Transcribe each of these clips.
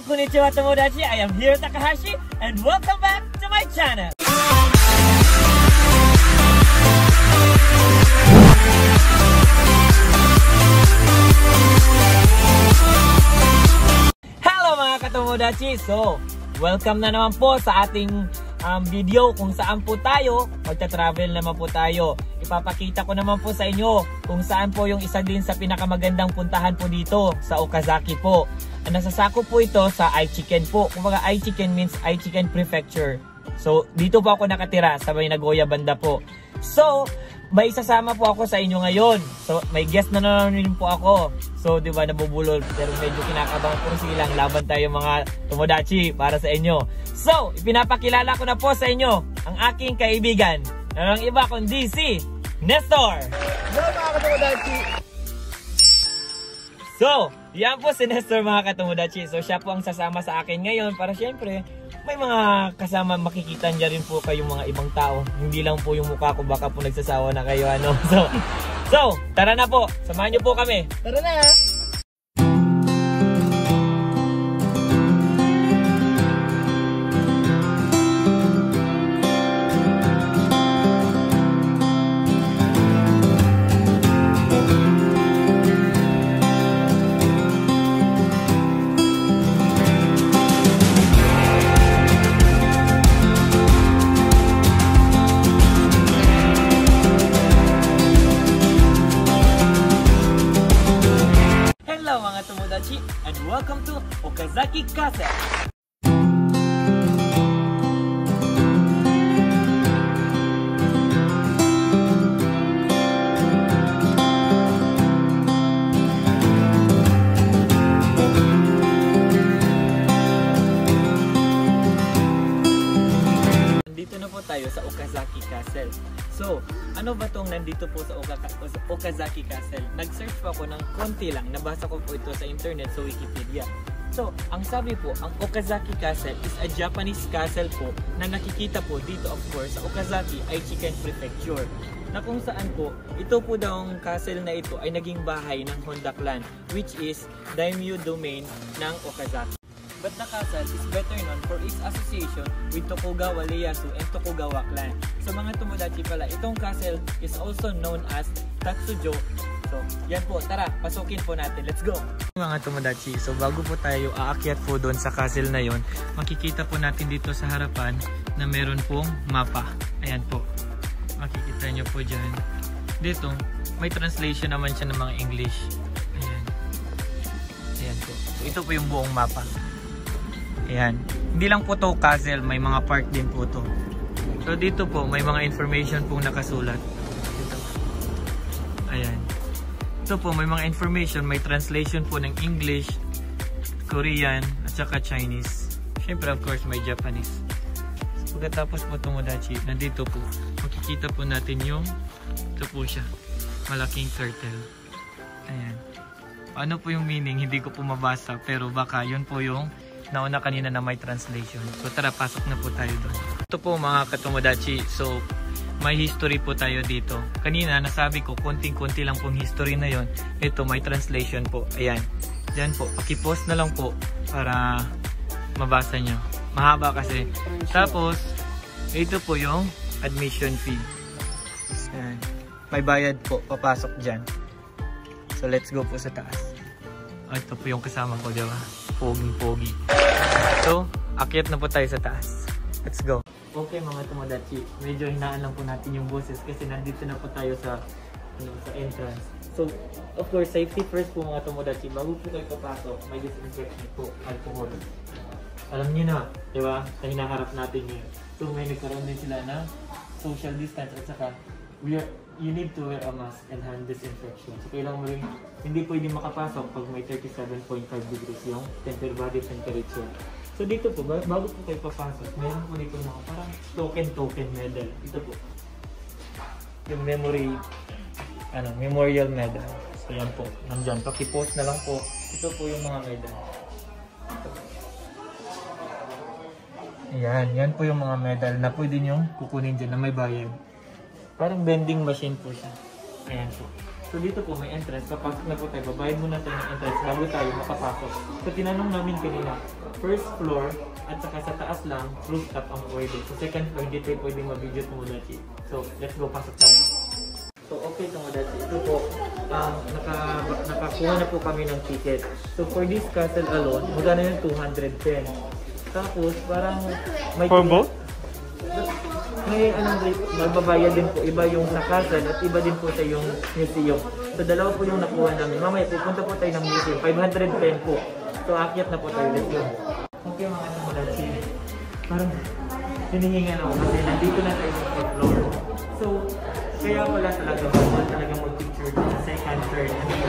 konnichiwa tomodachi. I am Hiro Takahashi and welcome back to my channel. Hello mga katomodachi. So, welcome na naman po sa ating video kung saan po tayo magta-travel naman po tayo. Ipapakita ko naman po sa inyo kung saan po yung isa din sa pinakamagandang puntahan po dito sa Okazaki po. Nasasako po ito sa Aichiken po. Kumbaga Aichiken means Aichiken Prefecture. So dito po ako nakatira sa may Nagoya banda po. So may sasama po ako sa inyo ngayon. So may guest na naman po ako. So di ba nabubulol pero medyo kinakabahan po silang laban tayo mga tomodachi para sa inyo. So ipinapakilala ko na po sa inyo ang aking kaibigan. Narang iba kundi si Nestor. Hello mga katomodachi. So, yan po si Nestor mga katomodachi. So, siya po ang sasama sa akin ngayon para syempre may mga kasama makikita niya rin po kayong mga ibang tao. Hindi lang po yung mukha ko, baka po nagsasawa na kayo ano. So, tara na po. Samahan niyo po kami. Tara na! And welcome to Okazaki Castle. Nandito na po tayo sa Okazaki Castle. So, ano ba tong nandito po sa Okazaki Castle? Nag-search po ako ng konti lang. Nabasa ko po ito sa internet sa Wikipedia. So, ang sabi po, ang Okazaki Castle is a Japanese castle po na nakikita po dito of course sa Okazaki Aichiken Prefecture. Na kung saan po, ito po daw ang castle na ito ay naging bahay ng Honda clan which is daimyo domain ng Okazaki. But the castle is better known for its association with Tokugawa Ieyasu and Tokugawa clan. Sa mga tomodachi pala, itong castle is also known as Tatsujo. So, yan po. Tara, pasukin po natin. Let's go! Mga tomodachi, so bago po tayo aakyat po doon sa castle na yon, makikita po natin dito sa harapan na meron pong mapa. Ayan po. Makikita nyo po dyan. Dito, may translation naman siya ng mga English. Ayan. Ayan po. So, ito po yung buong mapa. Ayan. Hindi lang po to castle, may mga park din po to. So dito po may mga information pong nakasulat. Dito. Ayan. Ito po may mga information, may translation po ng English, Korean, at saka Chinese. Siyempre of course may Japanese. So, pagkatapos po tomodachi, nandito po makikita po natin yung ito po siya. Malaking turtle. Ayan. Ano po yung meaning? Hindi ko po mabasa pero baka yun po yung nauna kanina na may translation. So tara, pasok na po tayo doon. Ito po mga katomodachi. So may history po tayo dito. Kanina nasabi ko konting-konti lang pong history na yon. Ito may translation po. Ayan. Diyan po. Paki-post na lang po para mabasa nyo. Mahaba kasi. Tapos ito po yung admission fee. Ayan. May bayad po. Papasok dyan. So let's go po sa taas. Ito po yung kasama ko, diba? Poging-pogi. So, akyat na po tayo sa taas. Let's go. Okay mga tomodachi, medyo hinaan lang po natin yung boses kasi nandito na po tayo sa entrance. So, of course, safety first po mga tomodachi. Bago po tayo papasok, may disinfectant po, alcohol. Alam niyo na, diba? Sa hinaharap natin yun. So, may nagkaroon din sila na social distance at saka you need to wear a mask and hand disinfection. So, kailangan mo rin, hindi pwede makapasok pag may 37.5 degrees yung body temperature. So, dito po, bago po kayo papasok, meron po dito mga parang token medal. Ito po. Yung memorial medal. So, yan po. Nandyan. Paki-post na lang po. Ito po yung mga medal. Ayan. Yan po yung mga medal na pwede nyo kukunin dyan na may bayad. Parang vending machine po siya. Ayan po. So dito po may entrance, papasok na po tayo, babayad muna tayo ng entrance bago tayo makapasok. So tinanong namin kanina, first floor at saka sa taas lang, rooftop ang pwede. So second floor, hindi tayo pwedeng mag-video Tomodachi. So let's go, pasok tayo. So okay Tomodachi, ito po, nakakuha na po kami ng ticket. So for this castle alone, magkano yung 210. Tapos parang may... For both? May magbabayad din po, iba yung sa castle at iba din po sa yung museum. So dalawa po yung nakuha namin. Mamaya pupunta po tayo ng museum, 510 po. So akyat na po tayo, let's go. Okay mga Tomodachi, parang hinihinga na ako kasi nandito na tayo sa third floor. So kaya wala talaga mag-picture sa second, third,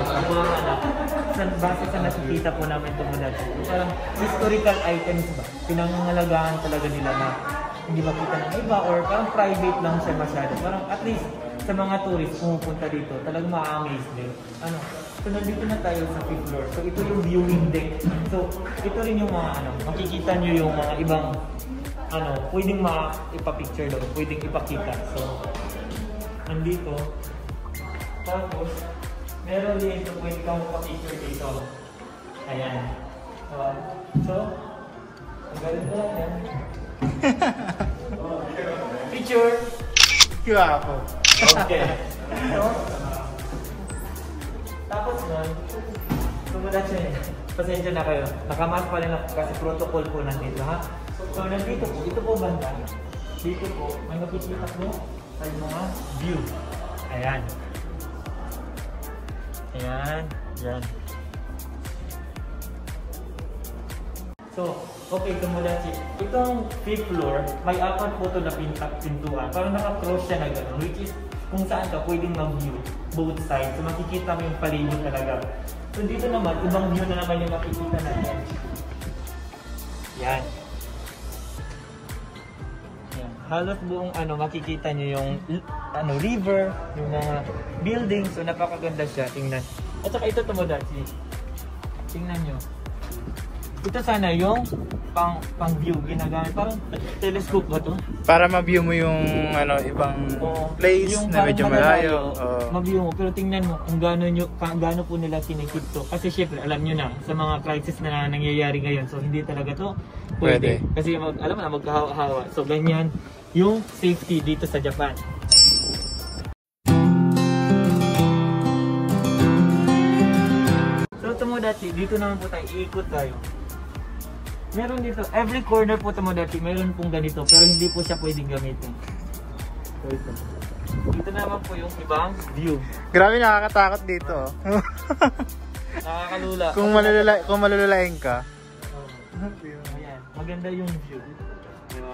base sa nakikita po namin Tomodachi. Parang historical items ba? Pinangangalagaan talaga nila na hindi makita ng iba or parang private lang siya masyado. Parang at least sa mga tourists pumupunta dito, talagang ma-amaze din. So nandito na tayo sa 5th floor. So ito yung viewing deck. So ito rin yung mga makikita nyo yung mga ibang pwedeng ipapicture doon, pwedeng ipakita. So nandito. Tapos meron din ito pwede kang mapapicture dito. Ayan. So ang galing lang yan. Picture! Kaya ako. Okay. So, tapos nun, Tomodachi, pasensya na kayo. Nakamask pa rin ako kasi protocol po nandito, ha? So, nandito po, ito po banda. Dito po, may makikita po ay mga view. Ayan. Ayan. Ayan. So, okay Tomodachi, itong 5th floor, may 4 po ito na pintuan. Parang naka-cross siya na gano'n, which is kung saan ka pwedeng mag-view both sides. So makikita mo yung paligid talaga. So dito naman, ibang view na naman yung makikita natin. Yan. Yan. Halos buong makikita nyo yung river, yung mga buildings. So napakaganda siya, tingnan. At saka ito Tomodachi, tingnan nyo. Ito sana yung pang-view ginagamit. Parang telescope ba to? Para ma-view mo yung ibang place yung na medyo malayo. Ma-view mo. Pero tingnan mo kung gaano po nila kinikip to. Kasi syempre alam nyo na sa mga crisis na nangyayari ngayon. So hindi talaga to pwede. Kasi alam mo na magkahawa-hawa. So ganyan yung safety dito sa Japan. So Tomodachi, dito naman po tayo, iikot tayo. Meron dito, every corner po Tomodachi, meron pong ganito, pero hindi po siya pwedeng gamitin. So ito. Dito naman po yung ibang view. Grabe, nakakatakot dito. Nakakalula. Kung malululain ka. Ayan, maganda yung view. Diba?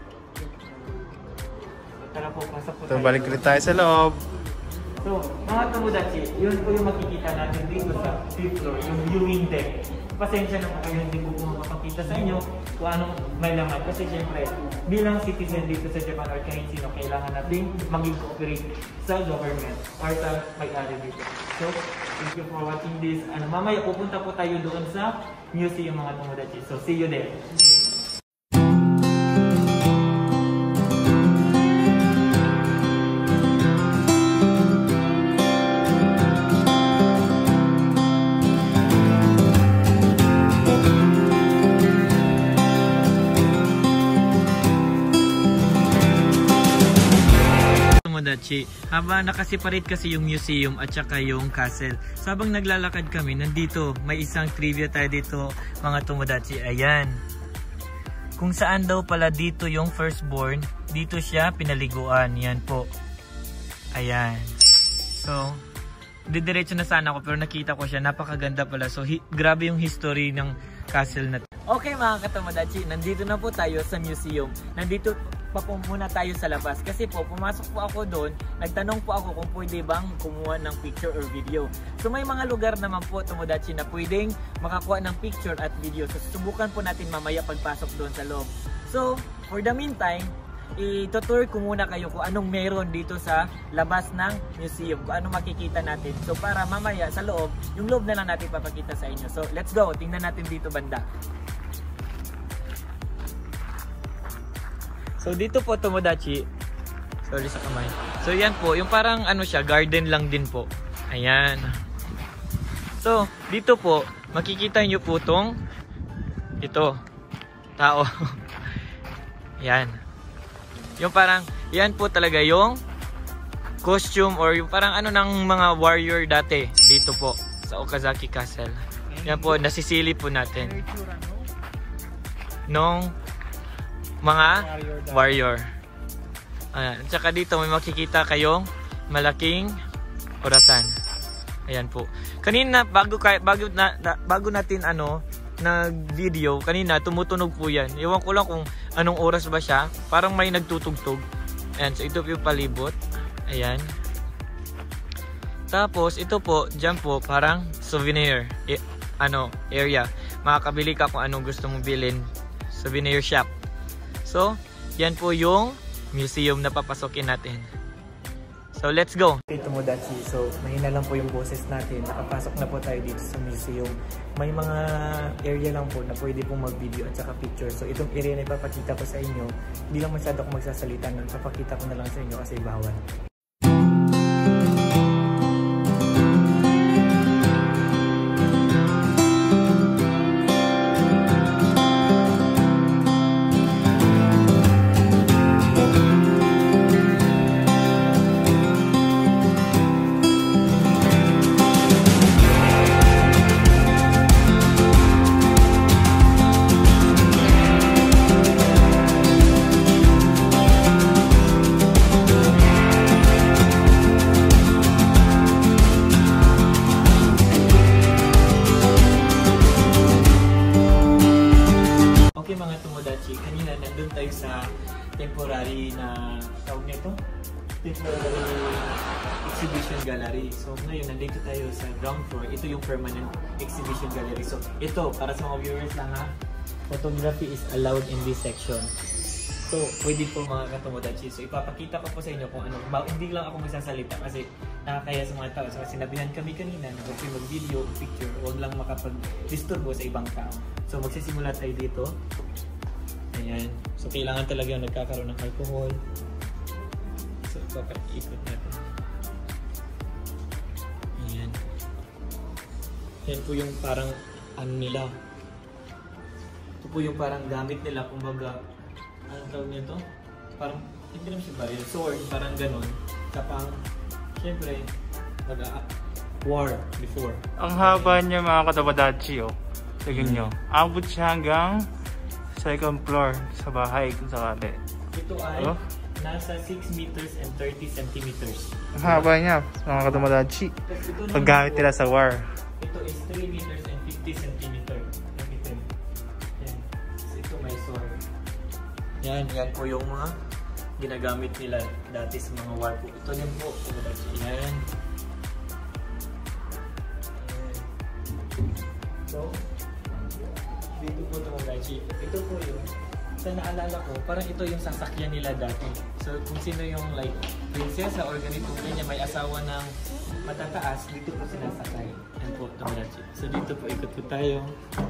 So, tara po, pasok po tayo. Balik ulit tayo sa loob. So, mga Tomodachi, yun po yung makikita natin dito sa 5th floor, yung viewing deck. Pasensya na po kayo, hindi po mapapakita sa inyo kung anong may laman. Kasi syempre, bilang citizen dito sa Japan or kahit sino, kailangan natin maging cooperate sa government or sa may-ari dito. So, thank you for watching this. Mamaya pupunta po tayo doon sa museum mga Tomodachi. So, see you there. Tomodachi, habang nakasiparate kasi yung museum at saka yung castle. So habang naglalakad kami, nandito may isang trivia tayo dito mga Tomodachi. Ayan. Kung saan daw pala dito yung firstborn, dito siya pinaliguan. Yan po. Ayan. So, didiretso na sana ako pero nakita ko siya. Napakaganda pala. So, grabe yung history ng castle na. Okay mga ka-Tomodachi, nandito na po tayo sa museum. Nandito pa po muna tayo sa labas kasi po pumasok po ako doon, nagtanong po ako kung pwede bang kumuha ng picture or video. So may mga lugar naman po Tomodachi na pwedeng makakuha ng picture at video. So susubukan po natin mamaya pagpasok doon sa loob. So for the meantime, itutour ko muna kayo kung anong meron dito sa labas ng museum, kung anong makikita natin. So para mamaya sa loob, yung loob na lang natin papakita sa inyo. So let's go, tingnan natin dito banda. So dito po Tomodachi, sorry sa kamay. So yan po, yung parang ano siya, garden lang din po. Ayan. So, dito po, makikita nyo po ito, tao. Yan. Yung parang, yan po talaga yung costume or yung parang ano ng mga warrior dati dito po sa Okazaki Castle. Yan po, nasisili po natin. Nung mga warrior. Ayan. At saka dito may makikita kayong malaking orasan. Ayan po. Kanina bago natin nag-video, kanina tumutunog po yan. Ewan ko lang kung anong oras ba siya. Parang may nagtutugtog. Ayan, so ito po yung palibot. Ayan. Tapos ito po, dyan po parang souvenir area. Makakabili ka kung anong gusto mong bilhin. Souvenir shop. So, yan po yung museum na papasokin natin. So, let's go! Okay, Tomodachi. So, mahina lang po yung boses natin. Nakapasok na po tayo dito sa museum. May mga area lang po na pwede pong mag-video at saka picture. So, itong area na ipapakita ko sa inyo, hindi lang masyado ako magsasalita nun. Papakita ko na lang sa inyo kasi bawal. Kanina nandun tayo sa temporary na tawag nito? Temporary exhibition gallery. So ngayon nandito tayo sa ground floor. Ito yung permanent exhibition gallery. So ito, para sa mga viewers lang ha, photography is allowed in this section. So pwede po mga Tomodachi. So ipapakita ko po sa inyo kung ano. Hindi lang ako magsasalita kasi nakakaya sa mga tao. So sinabihan kami kanina na kung mag-video, picture, huwag lang makapag-disturbo sa ibang tao. So magsisimula tayo dito. Ayan. So, kailangan talaga nagkakaroon ng alcohol. So, ipapag-ikot natin. Ayan. Yan po yung parang ano nila. Ito po yung parang gamit nila. Kumbaga, anong tawag nito? Parang, hindi naman siya baril. Sword, parang ganon. Tapang, syempre, war before. Ang haba niya mga Tomodachi, oh. Tignan nyo. Abot siya hanggang second floor sa bahay kung sakali. Ito ay nasa 6 meters and 30 centimeters. Ang haba niya mga Tomodachi. Paggamit nila sa war. Ito is 3 meters and 50 centimeters. Yan. So, ito may sword. Yan po yung mga ginagamit nila dati sa mga war po. Ito din po. Yan. So, dito po Tomodachi. Ito po yung, sa naalala ko, parang ito yung sasakyan nila dati. So kung sino yung like prinsesa or ganito ganyan, may asawa ng matataas, dito po sinasakay. Yan po Tomodachi. So dito po ikot po tayo.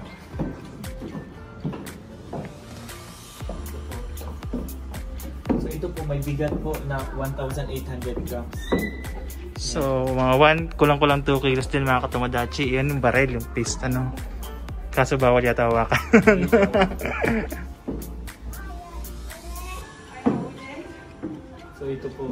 So ito po may bigat po na 1,800 grams. So mga kulang-kulang 2 kilos din mga Tomodachi. Yan yung baril, yung paste ano. Kaso bawal yata hawakan. So ito po.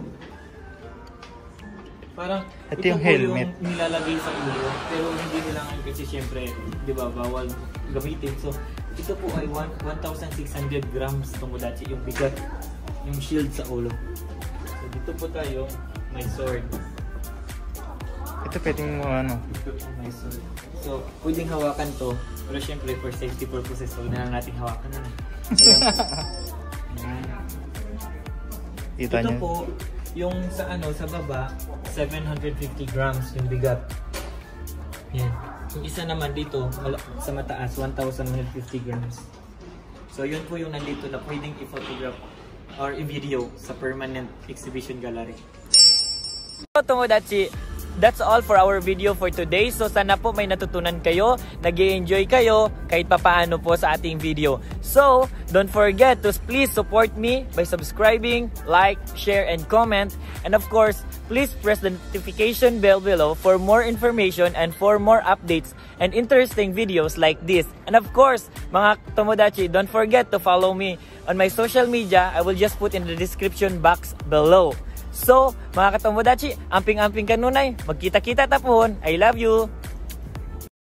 Parang ito yung helmet. Yung nilalagay sa ulo, pero hindi nila ngayon kasi syempre, di ba, bawal gamitin. So ito po ay 1,600 grams Tomodachi yung bigat, yung shield sa ulo. So dito po tayo, may sword. Ito pwedeng ano. Ito po may sword. So pwedeng hawakan to, pero syempre for safety purposes, huwag na lang natin hawakan na. So yan po. Ito niyo po, yung sa sa baba, 750 grams yung bigat. Yan. Yung isa naman dito, sa mataas, 1,150 grams. So yun po yung nandito na pwedeng i-photograph or i-video sa permanent exhibition gallery. So Tomodachi, that's all for our video for today. So sana po may natutunan kayo, nag-i-enjoy kayo kahit papaano po sa ating video. So don't forget to please support me by subscribing, like, share, and comment. And of course, Please press the notification bell below for more information and for more updates and interesting videos like this. And of course, mga Tomodachi, don't forget to follow me on my social media. I will just put in the description box below. So, mga Tomodachi, amping-amping kanunay, magkita-kita tapon. I love you!